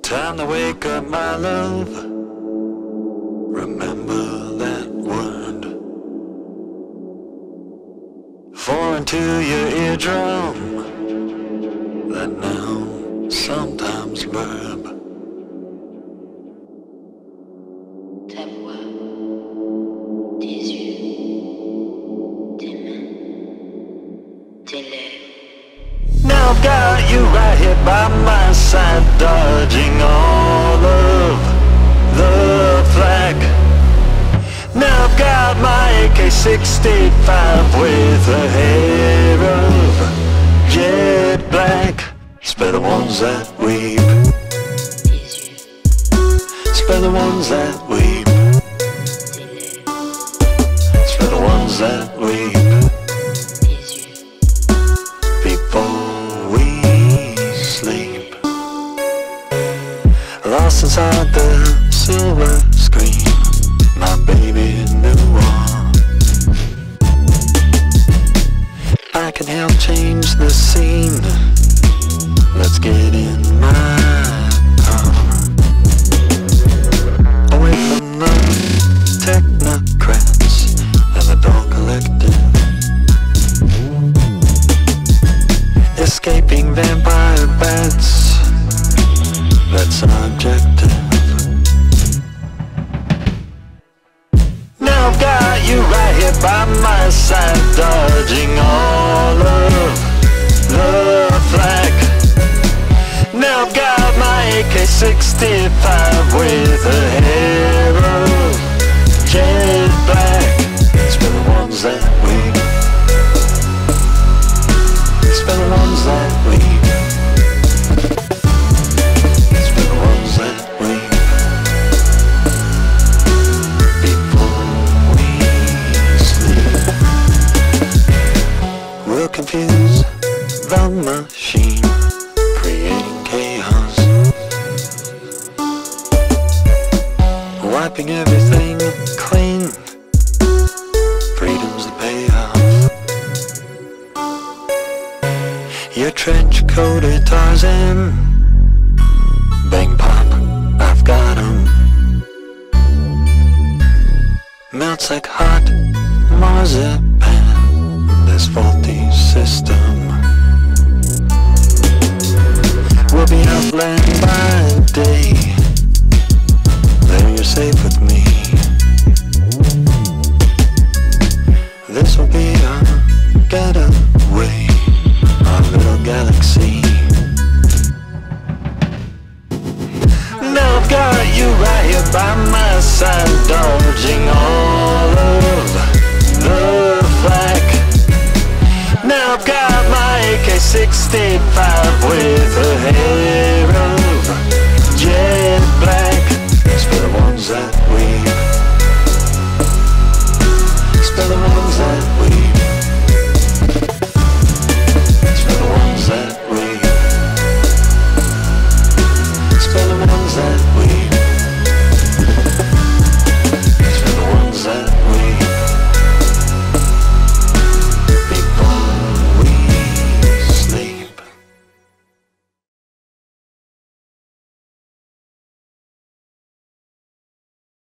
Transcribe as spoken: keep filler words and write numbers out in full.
Time to wake up, my love. Remember that word. Fall into your eardrum. That noun, sometimes verb. Ta voix, tes yeux, tes mains, tes lèvres. Now I've got you right here by my side, dodging all of the flak. Now I've got my A K sixty-five with a hair of jet black. Spare the ones that weep, Tes yeux, spare the ones that weep, tes lèvres. spare the ones that weep. Tes yeux, Before we sleep, lost inside the silver screen, my baby knew all. I can help change the scene. Let's get in my car, away from the technocrats and the dog collective. Escaping vampire bats, that's an objective. Now I've got you right here by my side, dodging all of the flak. Now I've got my A K sixty-five with a hair of jet black. Spare the ones that weep, spare the ones that weep, spare the ones that weep. Before we sleep, we'll confuse the machine, creating chaos, wiping everything clean. Freedom's the payoff. Your trench-coated Tarzan, bang pop, I've got 'em. Melts like hot marzipan, this faulty system. We'll be outland by day, there you're safe with me.